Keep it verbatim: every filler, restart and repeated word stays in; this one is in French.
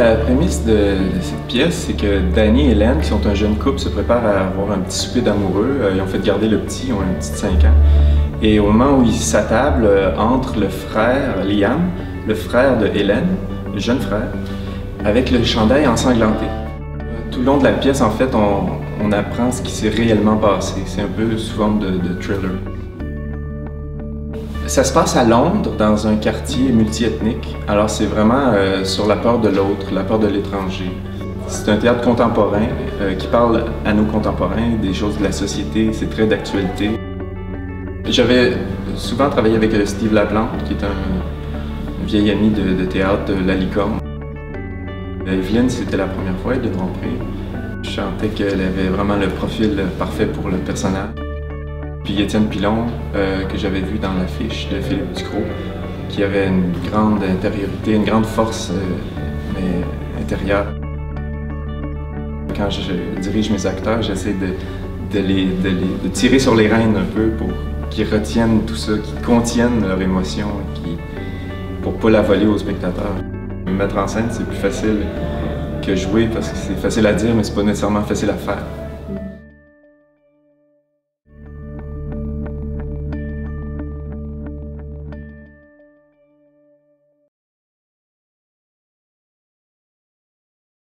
la prémisse de, de cette pièce, c'est que Danny et Hélène, qui sont un jeune couple, se préparent à avoir un petit souper d'amoureux. Ils ont fait garder le petit, ils ont une petite cinq ans. Et au moment où ils s'attablent, entre le frère Liam, le frère de Hélène, le jeune frère, avec le chandail ensanglanté. Tout le long de la pièce, en fait, on, on apprend ce qui s'est réellement passé. C'est un peu sous forme de, de thriller. Ça se passe à Londres, dans un quartier multiethnique. Alors c'est vraiment euh, sur la peur de l'autre, la peur de l'étranger. C'est un théâtre contemporain euh, qui parle à nos contemporains, des choses de la société, c'est très d'actualité. J'avais souvent travaillé avec Steve Laplante, qui est un, un vieil ami de, de théâtre de La Licorne. Evelyne, c'était la première fois, elle de rencontrer. Je sentais qu'elle avait vraiment le profil parfait pour le personnage. Puis Étienne Pilon, euh, que j'avais vu dans l'affiche de Philippe Ducrot, qui avait une grande intériorité, une grande force euh, mais intérieure. Quand je dirige mes acteurs, j'essaie de, de, les, de, les, de tirer sur les rênes un peu pour qu'ils retiennent tout ça, qu'ils contiennent leur émotion, qui, pour ne pas la voler aux spectateurs. Mettre en scène, c'est plus facile que jouer parce que c'est facile à dire, mais c'est pas nécessairement facile à faire.